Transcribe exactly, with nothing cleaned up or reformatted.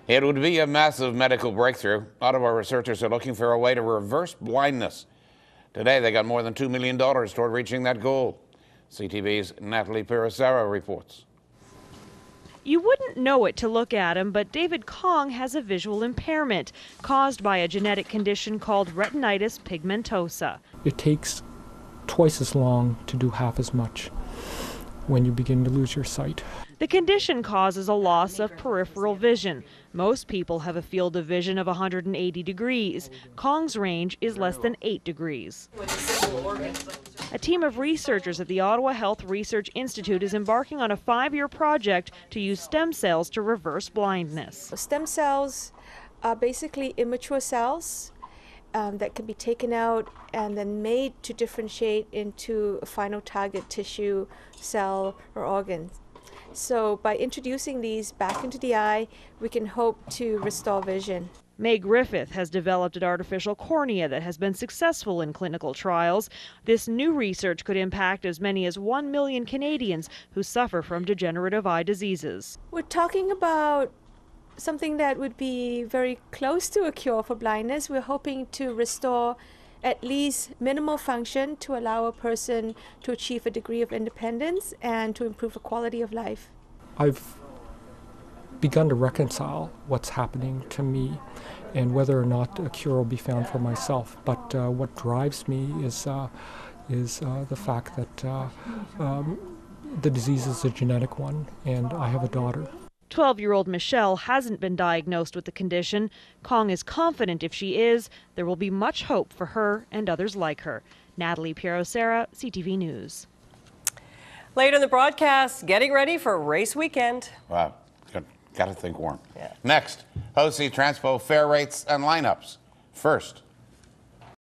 It would be a massive medical breakthrough. Ottawa researchers are looking for a way to reverse blindness. Today, they got more than two million dollars toward reaching that goal. C T V's Natalie Piracera reports. You wouldn't know it to look at him, but David Kong has a visual impairment caused by a genetic condition called retinitis pigmentosa. It takes twice as long to do half as much when you begin to lose your sight. The condition causes a loss of peripheral vision. Most people have a field of vision of one hundred eighty degrees. Kong's range is less than eight degrees. A team of researchers at the Ottawa Health Research Institute is embarking on a five-year project to use stem cells to reverse blindness. Stem cells are basically immature cells um, that can be taken out and then made to differentiate into a final target tissue, cell, or organ. So by introducing these back into the eye, we can hope to restore vision. May Griffith has developed an artificial cornea that has been successful in clinical trials. This new research could impact as many as one million Canadians who suffer from degenerative eye diseases. We're talking about something that would be very close to a cure for blindness. We're hoping to restore at least minimal function to allow a person to achieve a degree of independence and to improve the quality of life. I've begun to reconcile what's happening to me and whether or not a cure will be found for myself. But uh, what drives me is, uh, is uh, the fact that uh, um, the disease is a genetic one, and I have a daughter. twelve-year-old Michelle hasn't been diagnosed with the condition. Kong is confident if she is, there will be much hope for her and others like her. Natalie Piracera, C T V News. Later in the broadcast, getting ready for race weekend. Wow, got to think warm. Yeah. Next, O C Transpo fare rates and lineups. First,